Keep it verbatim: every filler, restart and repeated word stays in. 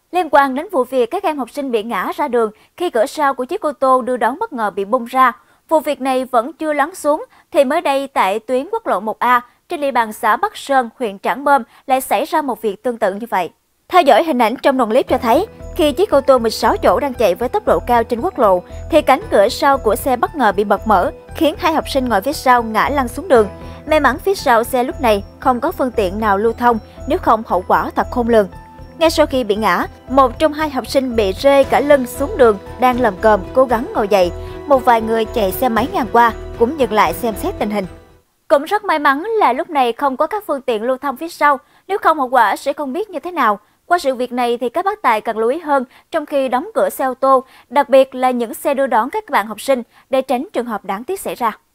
Liên quan đến vụ việc các em học sinh bị ngã ra đường khi cửa sau của chiếc ô tô đưa đón bất ngờ bị bung ra, vụ việc này vẫn chưa lắng xuống thì mới đây tại tuyến quốc lộ một A trên địa bàn xã Bắc Sơn, huyện Trảng Bom lại xảy ra một việc tương tự như vậy. Theo dõi hình ảnh trong đoạn clip cho thấy, khi chiếc ô tô mười sáu chỗ đang chạy với tốc độ cao trên quốc lộ, thì cánh cửa sau của xe bất ngờ bị bật mở, khiến hai học sinh ngồi phía sau ngã lăn xuống đường. May mắn phía sau xe lúc này không có phương tiện nào lưu thông, nếu không hậu quả thật khôn lường. Ngay sau khi bị ngã, một trong hai học sinh bị rơi cả lưng xuống đường, đang lầm cồm cố gắng ngồi dậy. Một vài người chạy xe máy ngang qua cũng dừng lại xem xét tình hình. Cũng rất may mắn là lúc này không có các phương tiện lưu thông phía sau, nếu không hậu quả sẽ không biết như thế nào. Qua sự việc này thì các bác tài cần lưu ý hơn trong khi đóng cửa xe ô tô, đặc biệt là những xe đưa đón các bạn học sinh để tránh trường hợp đáng tiếc xảy ra.